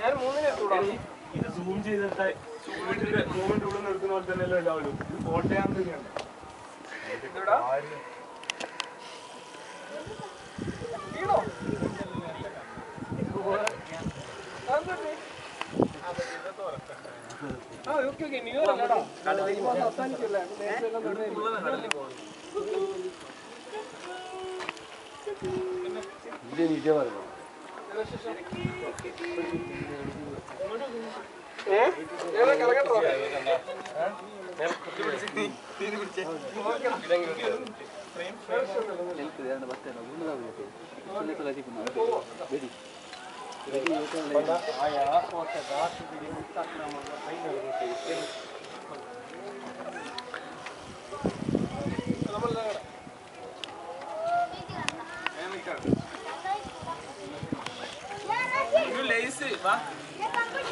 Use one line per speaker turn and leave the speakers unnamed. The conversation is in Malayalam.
ഇത് സൂം ചെയ്തിട്ട് റൂമിന്റെ ഉള്ളിൽ നിർത്തുന്ന പോലെ തന്നെ ഉണ്ടാവുള്ളൂ. ഇത് കോട്ടയാന്ന് തന്നെയാണ്.
Lazy, va?